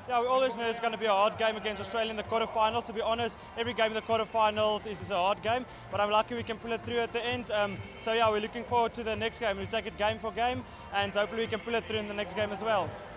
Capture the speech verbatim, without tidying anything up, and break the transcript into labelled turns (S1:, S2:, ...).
S1: Yeah, we always know it's going to be a hard game against Australia in the quarterfinals. To be honest, every game in the quarterfinals is, is a hard game, but I'm lucky we can pull it through at the end. Um, so yeah, we're looking forward to the next game. We take it game for game, and hopefully we can pull it through in the next game as well.